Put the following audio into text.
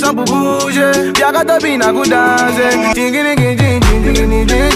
sans pour bouger. Y'a qu'à te bien à coup danser. Tingini, tingini, tingini,